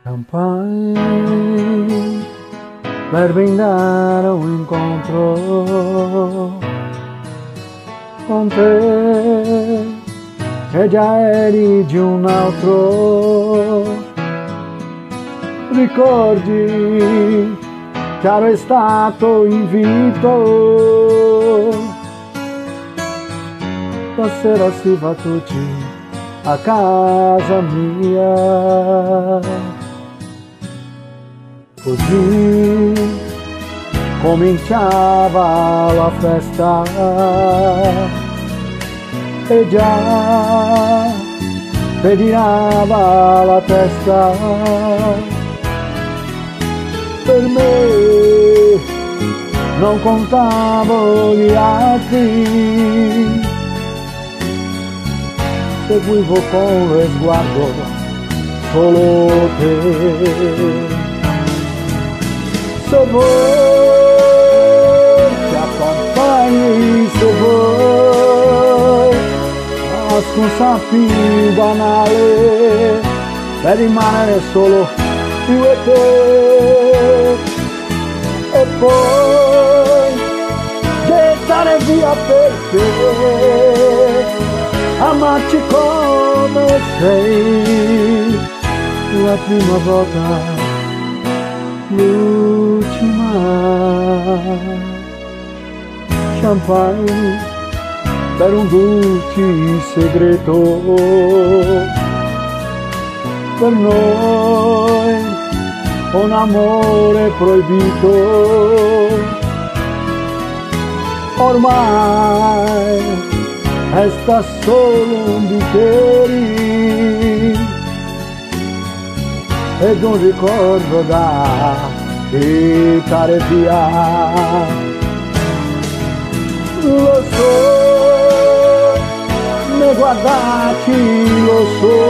Campai per brindare un incontro con te, che già eri di un altro. Ricordi, chiaro è stato invito, stasera si va tutti a casa mia. Così cominciava la festa e già pedinava la testa. Per me non contavo gli altri, seguivo con lo sguardo solo te. Se vuoi ti accompagni, se vuoi, la scusa più banale per rimanere solo io e te. E poi gettare via per te, amarci come sei, la prima volta, l'ultima. Champagne per un dolce segreto, per noi un amore proibito. Ormai resta solo un bicchiere ed un ricordo da buttare via. Lo so, mi guardati, lo so,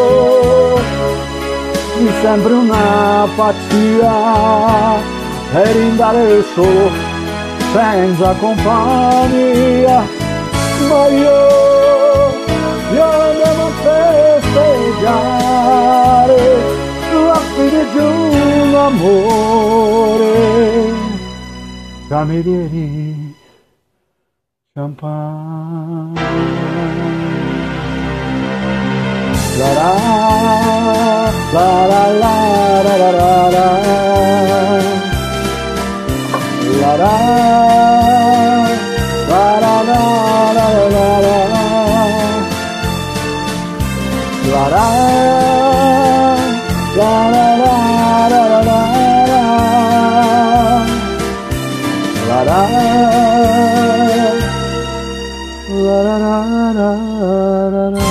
mi sembra una pazzia per andare solo senza compagnia, ma io devo festeggiare la fine di un amore. Camerieri, champagne. La la la la la la la la la la la la la la la la la la.